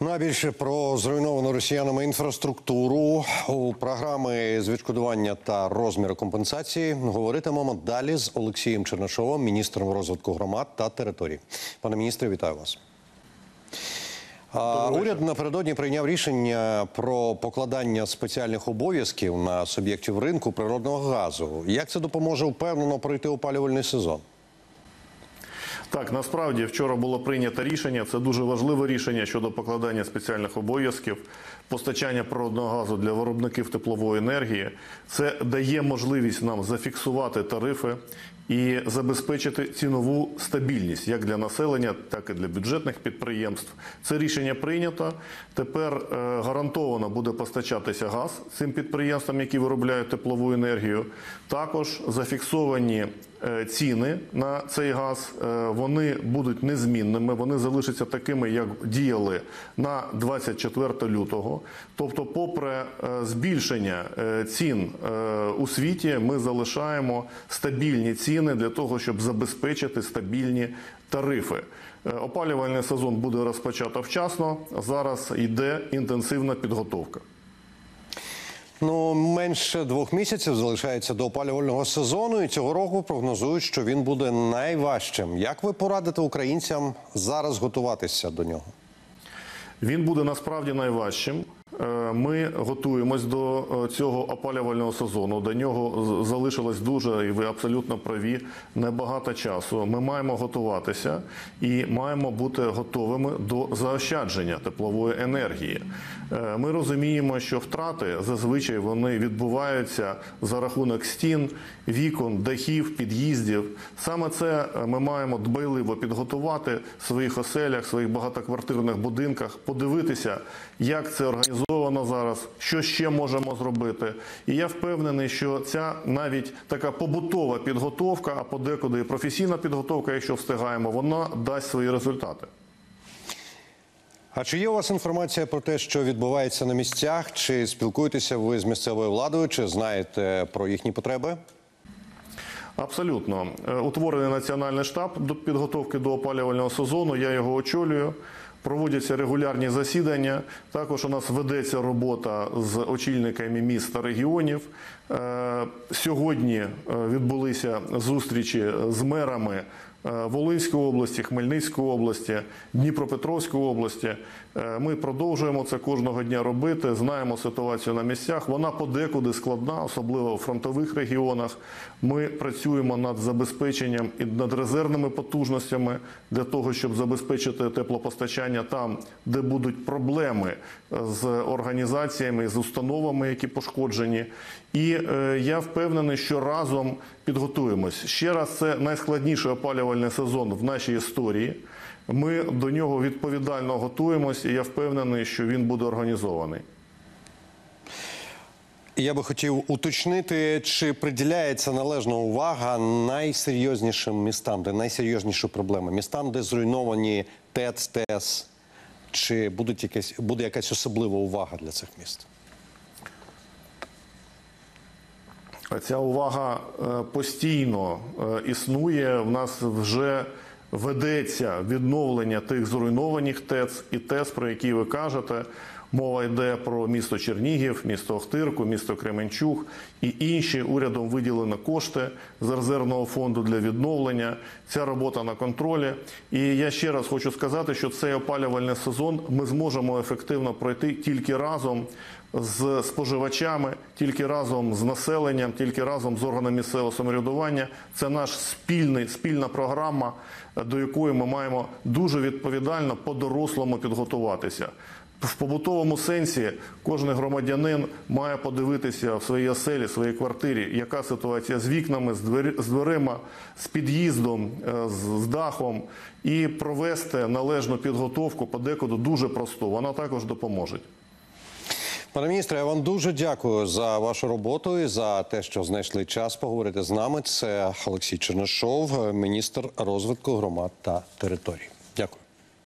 Ну а більше про зруйновану росіянами інфраструктуру у програми з відшкодування та розміру компенсації говоритимемо далі з Олексієм Чернишовим, міністром розвитку громад та територій. Пане міністре, вітаю вас. Уряд напередодні прийняв рішення про покладання спеціальних обов'язків на суб'єктів ринку природного газу. Як це допоможе впевнено пройти опалювальний сезон? Так, насправді вчора було прийнято рішення, це дуже важливе рішення щодо покладання спеціальних обов'язків, постачання природного газу для виробників теплової енергії. Це дає можливість нам зафіксувати тарифи і забезпечити цінову стабільність як для населення, так і для бюджетних підприємств. Це рішення прийнято. Тепер гарантовано буде постачатися газ цим підприємствам, які виробляють теплову енергію. Також зафіксовані ціни на цей газ, вони будуть незмінними, вони залишаться такими, як діяли на 24 лютого. Тобто, попри збільшення цін у світі, ми залишаємо стабільні ціни для того, щоб забезпечити стабільні тарифи. Опалювальний сезон буде розпочато вчасно, зараз йде інтенсивна підготовка. Ну, менше 2 місяців залишається до опалювального сезону, і цього року прогнозують, що він буде найважчим. Як ви порадите українцям зараз готуватися до нього? Він буде насправді найважчим. Ми готуємось до цього опалювального сезону. До нього залишилось дуже, і ви абсолютно праві, небагато часу. Ми маємо готуватися і маємо бути готовими до заощадження теплової енергії. Ми розуміємо, що втрати зазвичай вони відбуваються за рахунок стін, вікон, дахів, під'їздів. Саме це ми маємо дбайливо підготувати в своїх оселях, в своїх багатоквартирних будинках, подивитися, як це організовано зараз, що ще можемо зробити. І я впевнений, що ця навіть така побутова підготовка, а подекуди і професійна підготовка, якщо встигаємо, вона дасть свої результати. А чи є у вас інформація про те, що відбувається на місцях? Чи спілкуєтеся ви з місцевою владою, чи знаєте про їхні потреби? Абсолютно. Утворений національний штаб до підготовки до опалювального сезону, я його очолюю. Проводяться регулярні засідання, також у нас ведеться робота з очільниками міст та регіонів. Сьогодні відбулися зустрічі з мерами Волинської області, Хмельницької області, Дніпропетровської області. Ми продовжуємо це кожного дня робити, знаємо ситуацію на місцях. Вона подекуди складна, особливо у фронтових регіонах. Ми працюємо над забезпеченням і над резервними потужностями для того, щоб забезпечити теплопостачання там, де будуть проблеми з організаціями, з установами, які пошкоджені. І я впевнений, що разом підготуємось. Ще раз, це найскладніший опалювальний сезон в нашій історії. Ми до нього відповідально готуємось, і я впевнений, що він буде організований. Я би хотів уточнити, чи приділяється належна увага найсерйознішим містам, де найсерйозніші проблеми? Містам, де зруйновані ТЕЦ, ТЕС? Чи буде якась особлива увага для цих міст? Ця увага постійно існує. В нас вже ведеться відновлення тих зруйнованих ТЕЦ і ТЕС, про які ви кажете. Мова йде про місто Чернігів, місто Охтирку, місто Кременчуг і інші. Урядом виділено кошти з резервного фонду для відновлення. Ця робота на контролі. І я ще раз хочу сказати, що цей опалювальний сезон ми зможемо ефективно пройти тільки разом з споживачами, тільки разом з населенням, тільки разом з органами місцевого самоврядування. Це наша спільна програма, до якої ми маємо дуже відповідально по-дорослому підготуватися. В побутовому сенсі кожен громадянин має подивитися в своїй оселі, в своїй квартирі, яка ситуація з вікнами, з дверима, з під'їздом, з дахом, і провести належну підготовку, подекуди дуже просту. Вона також допоможе. Пане міністре, я вам дуже дякую за вашу роботу і за те, що знайшли час поговорити з нами. Це Олексій Чернишов, міністр розвитку громад та територій. Дякую.